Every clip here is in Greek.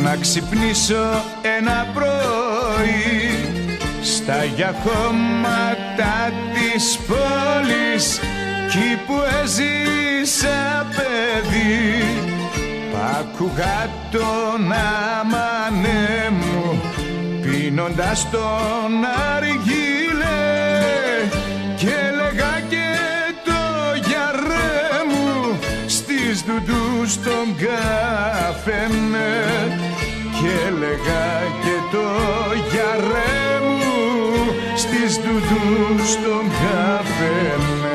να ξυπνήσω ένα πρωί στα γιαχώματα της πόλης, κι που έζησα παιδί. Π' άκουγα τον αμανέ μου πίνοντας τον αργύλε, και έλεγα και το γιαρέ μου στις ντουντούς τον καφενέ, και έλεγα και το γιαρέ μου στις ντουντούς τον καφενέ.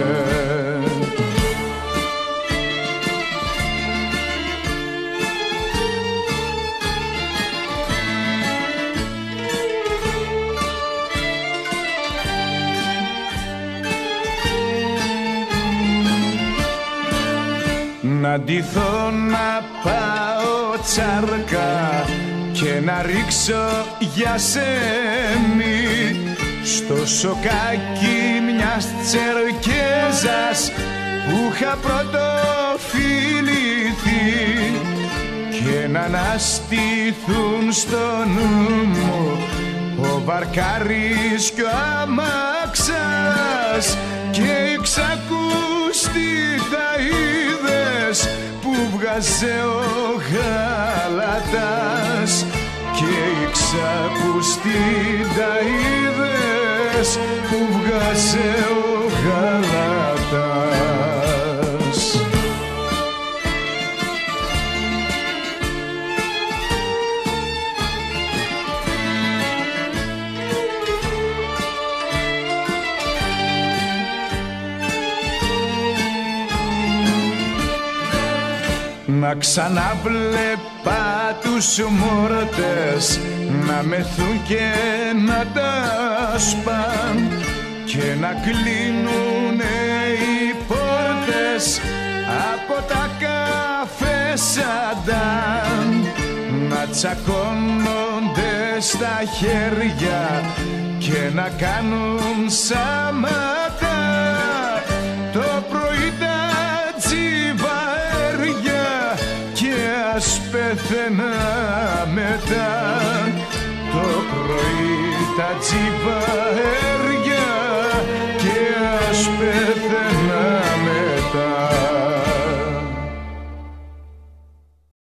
Να ντυθώ, να πάω τσάρκα και να ρίξω για σέμι στο σοκάκι μιας τσερκέζας που είχα πρωτοφιληθεί, και να αναστηθούν στο νου μου ο βαρκάρης κι ο αμάξας και οι ξακουστιταΐδες που βγάζε ο Γαλατάς, και οι ξακουστιταΐδες που βγάζε ο Γαλατάς. Να ξαναβλέπα τους μόρτες να μεθούν και να τα σπαν, και να κλείνουνε οι πόρτες από τα καφέ σαντάν, να τσακώνονται στα χέρια και να κάνουν σαματά το πρωί τα τσιβαέρια, και ας πεθαίνα μετά το πρωί τα τσιβαέρια, και ας πεθαίνα